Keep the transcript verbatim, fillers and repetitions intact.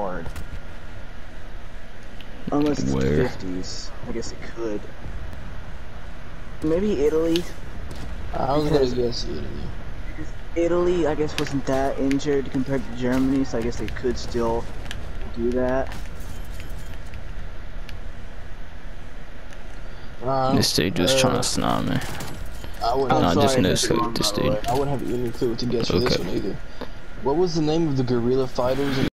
hard. Unless it's Where? the fifties. I guess it could. Maybe Italy. I was Because- gonna guess Italy. Because Italy, I guess, wasn't that injured compared to Germany, so I guess they could still do that. Uh, This dude just uh, trying to snob me. I wouldn't I'm Nah, have, just sorry no if it's scope, wrong, this by the dude. way. I wouldn't have any clue to guess for this Okay. one either. What was the name of the guerrilla fighters in